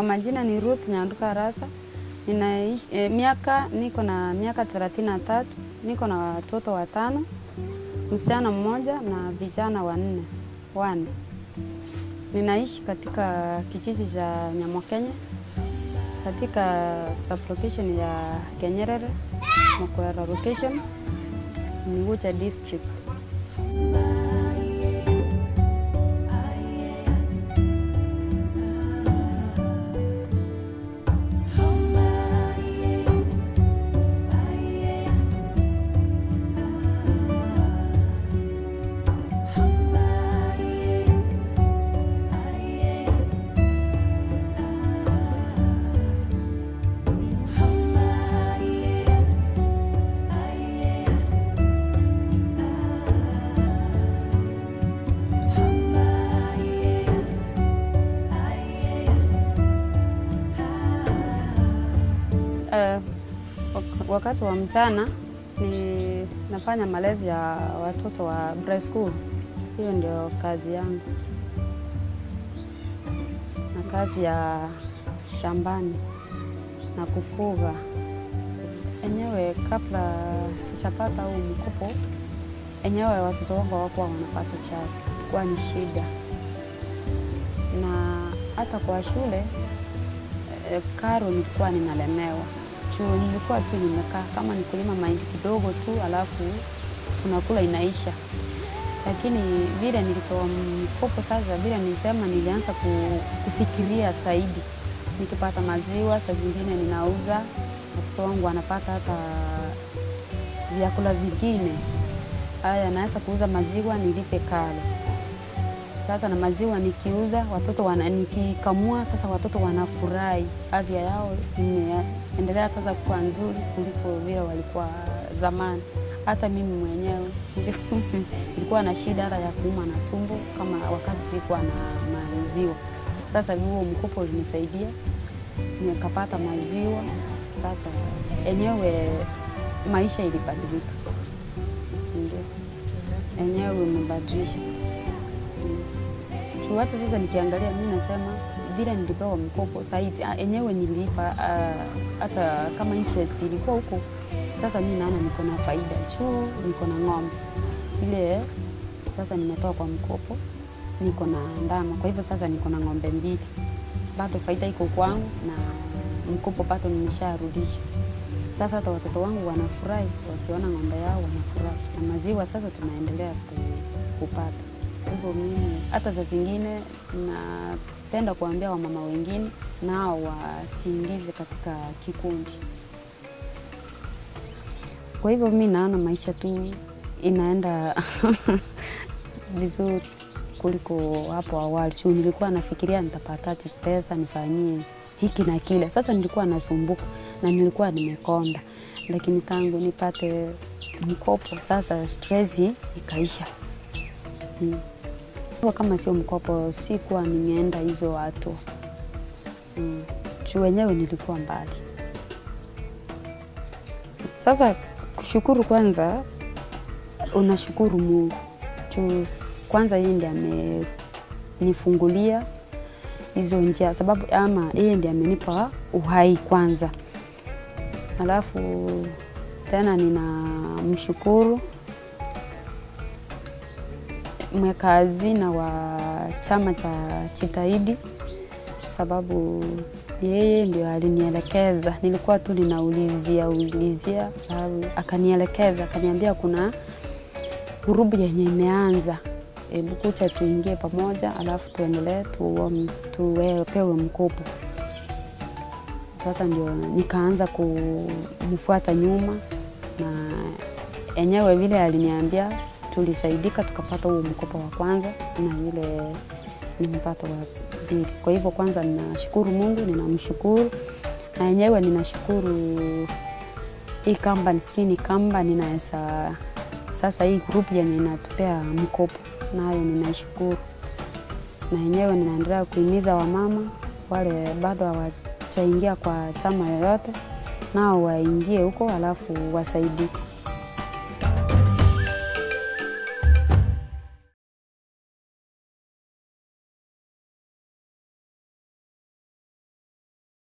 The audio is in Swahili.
Kwa majina ni Ruth Nyanduka Rasa. Niko na miaka 33, niko na watoto 5, msichana mmoja na vijana 4. Ninaishi katika kijiji cha Nyamokenya, katika sublocation ya Kenyerere, Makwera location, Ngucha district. Wakati wa mchana ni nafanya malezi ya watoto wa preschool. Hiyo ndio kazi yangu. Na kazi ya shambani na kufuga. Enyewe kabla sijapata huu mkopo, enyewe watoto wangu hawakuwa wanapata chai, kwa ni shida. Na hata kwa shule karo nilikuwa ninalemewa. Nilikuwa tu nimekaa kama nikulima mahindi kidogo tu, alafu tunakula inaisha. Lakini vile nilipewa mkopo sasa, vile nilisema nilianza kufikiria zaidi. Nikipata maziwa, saa zingine ninauza, watoto wangu wanapata hata vyakula vingine. Haya, naweza kuuza maziwa nilipe karo. Sasa na maziwa nikiuza, watoto nikikamua, sasa watoto wanafurahi. Afya yao imeendelea sasa kuwa nzuri kuliko vile walikuwa zamani. Hata mimi mwenyewe nilikuwa na shida ya kuuma na tumbo kama wakati sikuwa na maziwa. Sasa huo mkopo ulinisaidia, nikapata maziwa. Sasa enyewe maisha ilibadilika. Enyewe imebadilisha. Hata sasa nikiangalia mimi nasema vile nilipewa mkopo saizi enyewe nilipa hata kama interest ilikuwa huko. Sasa mimi naona niko na faida niko na ng'ombe. Ile sasa nimetoa kwa mkopo, niko na ndama. Kwa hivyo sasa niko na ng'ombe 2. Bado faida iko kwangu na mkopo bado nimesharudisha. Sasa hata watoto wangu wanafurahi wakiona ng'ombe yao, wanafurahi. Na maziwa sasa tunaendelea kupata. Hivyo mimi hata za zingine napenda kuambia wamama wengine nao wajiingize katika kikundi. Kwa hivyo mimi naona maisha tu inaenda vizuri kuliko hapo awali. Nilikuwa nafikiria nitapata pesa nifanyie hiki na kile. Sasa nilikuwa nasumbuka na nilikuwa nimekonda. Lakini tangu nipate mkopo sasa stress ikaisha. Kama sio mkopo sikuwa nimeenda hizo watu. Wenyewe nilikuwa mbali. Sasa kushukuru kwanza, unashukuru Mungu. Kwanza yeye ndiye amenifungulia hizo njia, sababu ama yeye ndiye amenipa uhai kwanza. Alafu tena ninamshukuru mweka hazina wa chama cha Chitahidi, sababu yeye ndio alinielekeza. Nilikuwa tu ninaulizia, akanielekeza, akaniambia kuna grupu yenye imeanza. Hebu kuja tuingie pamoja, alafu tuendelee tupewe mkopo. Sasa ndio nikaanza kumfuata nyuma, na enyewe vile aliniambia tulisaidika tukapata huo mkopo wa kwanza na yule nimepata wa pili. Kwa hivyo kwanza ninashukuru Mungu, ninamshukuru. Na yenyewe ninashukuru hii company ninaweza sasa hii group yenye inatupea mkopo, nayo ninashukuru. Na yenyewe ninaendelea kuhimiza wamama wale bado hawajaingia kwa chama yoyote, nao waingie huko alafu wasaidike.